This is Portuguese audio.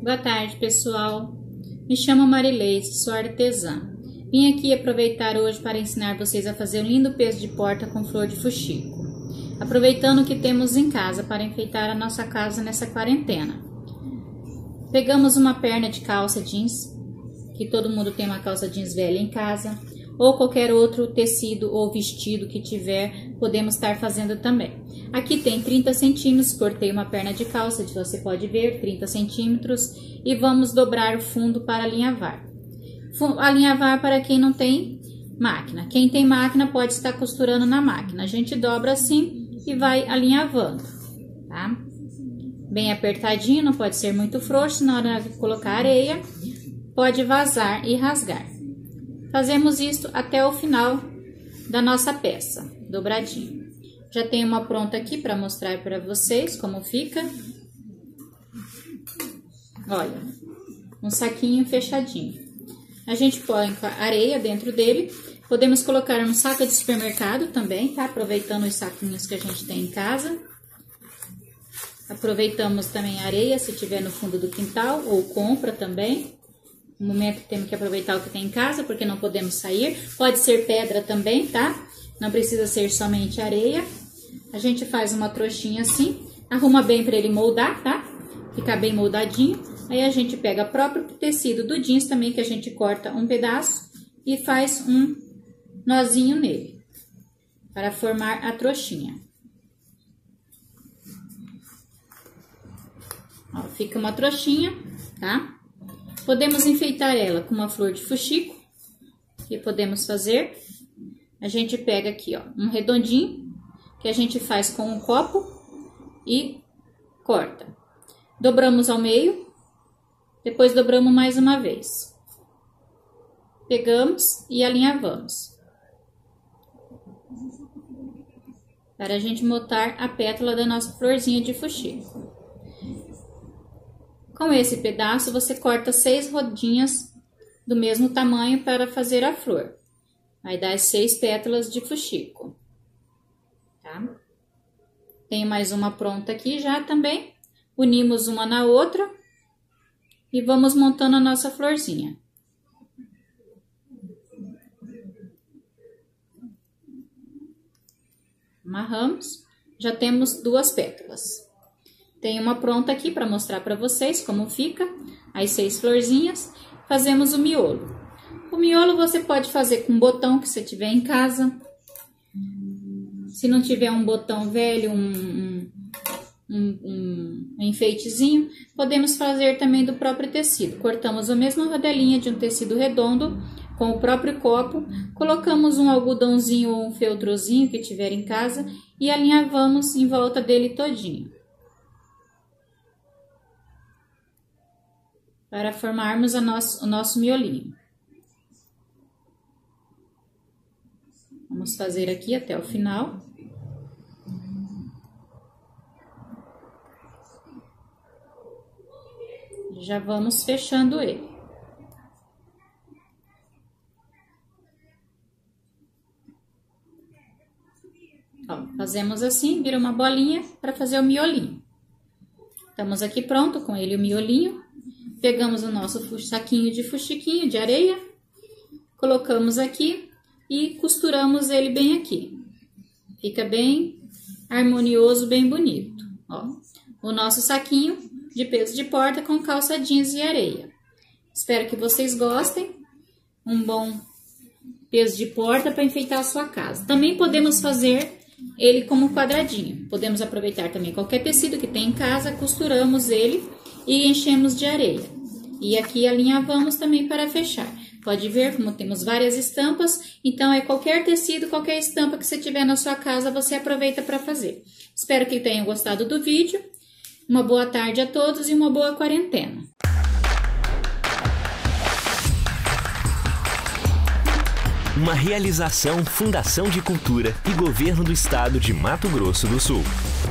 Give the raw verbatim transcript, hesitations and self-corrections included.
Boa tarde, pessoal. Me chamo Marileide, sou artesã. Vim aqui aproveitar hoje para ensinar vocês a fazer um lindo peso de porta com flor de fuxico. Aproveitando o que temos em casa para enfeitar a nossa casa nessa quarentena. Pegamos uma perna de calça jeans, que todo mundo tem uma calça jeans velha em casa, ou qualquer outro tecido ou vestido que tiver, podemos estar fazendo também. Aqui tem trinta centímetros, cortei uma perna de calça, você pode ver, trinta centímetros, e vamos dobrar o fundo para alinhavar. Alinhavar para quem não tem máquina. Quem tem máquina pode estar costurando na máquina. A gente dobra assim e vai alinhavando, tá? Bem apertadinho, não pode ser muito frouxo, na hora de colocar areia, pode vazar e rasgar. Fazemos isso até o final da nossa peça, dobradinho. Já tenho uma pronta aqui para mostrar para vocês como fica. Olha, um saquinho fechadinho. A gente põe areia dentro dele. Podemos colocar um saco de supermercado também, tá? Aproveitando os saquinhos que a gente tem em casa. Aproveitamos também a areia, se tiver no fundo do quintal, ou compra também. No momento que temos que aproveitar o que tem em casa, porque não podemos sair. Pode ser pedra também, tá? Não precisa ser somente areia. A gente faz uma trouxinha assim, arruma bem para ele moldar, tá? Ficar bem moldadinho. Aí a gente pega o próprio tecido do jeans também, que a gente corta um pedaço e faz um nozinho nele, para formar a trouxinha. Ó, fica uma trouxinha, tá? Podemos enfeitar ela com uma flor de fuxico, que podemos fazer. A gente pega aqui, ó, um redondinho, que a gente faz com um copo e corta. Dobramos ao meio, depois dobramos mais uma vez. Pegamos e alinhavamos. Para a gente montar a pétala da nossa florzinha de fuxico. Com esse pedaço, você corta seis rodinhas do mesmo tamanho para fazer a flor. Vai dar as seis pétalas de fuxico. Tá? Tem mais uma pronta aqui já também. Unimos uma na outra e vamos montando a nossa florzinha. Amarramos, já temos duas pétalas. Tem uma pronta aqui para mostrar para vocês como fica as seis florzinhas. Fazemos o miolo. O miolo você pode fazer com botão que você tiver em casa. Se não tiver um botão velho, um, um, um, um enfeitezinho, podemos fazer também do próprio tecido. Cortamos a mesma rodelinha de um tecido redondo com o próprio copo, colocamos um algodãozinho ou um feltrozinho que tiver em casa e alinhavamos em volta dele todinho. Para formarmos a nosso, o nosso miolinho. Vamos fazer aqui até o final. Já vamos fechando ele. Ó, fazemos assim, vira uma bolinha para fazer o miolinho. Estamos aqui pronto com ele o miolinho. Pegamos o nosso saquinho de fuxiquinho de areia, colocamos aqui e costuramos ele bem aqui. Fica bem harmonioso, bem bonito. Ó, o nosso saquinho de peso de porta com calça jeans e areia. Espero que vocês gostem. Um bom peso de porta para enfeitar a sua casa. Também podemos fazer ele como quadradinho. Podemos aproveitar também qualquer tecido que tem em casa, costuramos ele e enchemos de areia. E aqui alinhavamos também para fechar. Pode ver como temos várias estampas, então é qualquer tecido, qualquer estampa que você tiver na sua casa, você aproveita para fazer. Espero que tenham gostado do vídeo. Uma boa tarde a todos e uma boa quarentena. Uma realização Fundação de Cultura e Governo do Estado de Mato Grosso do Sul.